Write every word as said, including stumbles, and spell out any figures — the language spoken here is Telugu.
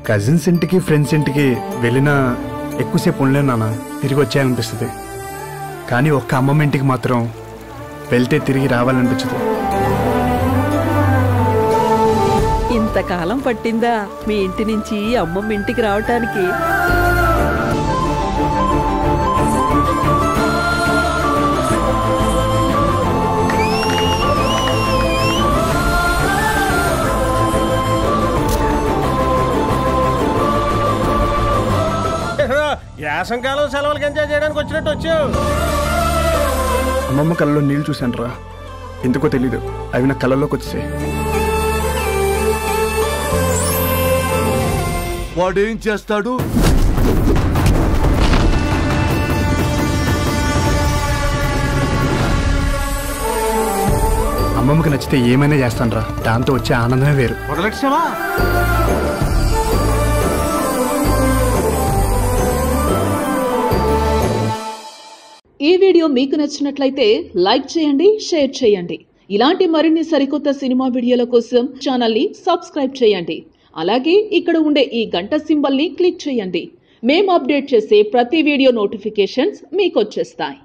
కజిన్స్ ఇంటికి ఫ్రెండ్స్ ఇంటికి వెళ్ళినా ఎక్కువసేపు ఉండలేను నాన్న, తిరిగి వచ్చేయాలనిపిస్తుంది. కానీ ఒక్క అమ్మమ్మ ఇంటికి మాత్రం వెళ్తే తిరిగి రావాలనిపించదు. ఇంతకాలం పట్టిందా మీ ఇంటి నుంచి అమ్మమ్మ ఇంటికి రావటానికి? యాసంకాలం సెలవులకి ఎంజాయ్ చేయడానికి వచ్చినట్టు వచ్చావు. అమ్మమ్మ కళ్ళలో నీళ్ళు చూశాను రా, ఎందుకో తెలీదు, అవి నా కళ్ళలోకి వచ్చాయి. వాడేం చేస్తాడు? అమ్మమ్మకి నచ్చితే ఏమైనా చేస్తాను రా, దాంతో వచ్చే ఆనందమే వేరు. ఒక లక్ష్యమా? ఈ వీడియో మీకు నచ్చినట్లయితే లైక్ చేయండి, షేర్ చేయండి. ఇలాంటి మరిన్ని సరికొత్త సినిమా వీడియోల కోసం ఛానల్ని సబ్స్క్రైబ్ చేయండి. అలాగే ఇక్కడ ఉండే ఈ గంట సింబల్ని క్లిక్ చేయండి. మేము అప్డేట్ చేసే ప్రతి వీడియో నోటిఫికేషన్స్ మీకు వచ్చేస్తాయి.